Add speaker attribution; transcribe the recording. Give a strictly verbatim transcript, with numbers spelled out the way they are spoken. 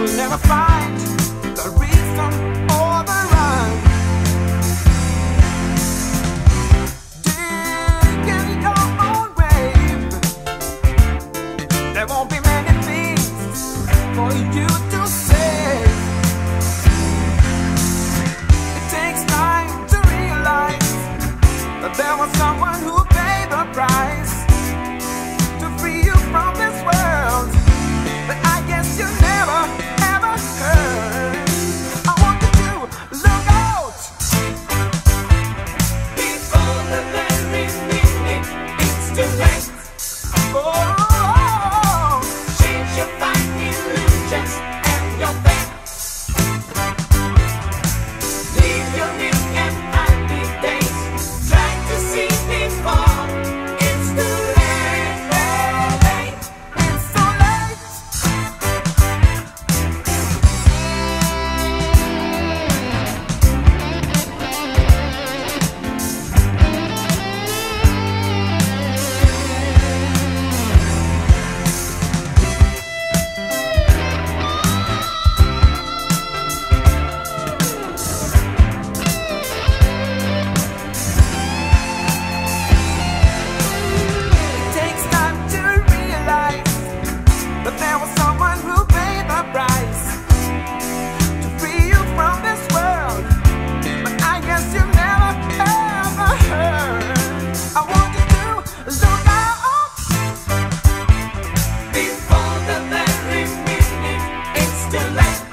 Speaker 1: you'll never find the reason or the rhyme. Dig in your own grave. There won't be many things for you to say. It takes time to realize that there was someone who paid the price to free you from this world. But I guess you never ever heard. I want you to look out before the very minute it's too late. Oh, change your fine illusions and your fate. Leave your milk and happy days. Try to see before it's too late. It's too late. It takes time to realize that there was someone who paid the price to free you from this world. But I guess you never ever heard. I want you to look out before the very minute it's too late.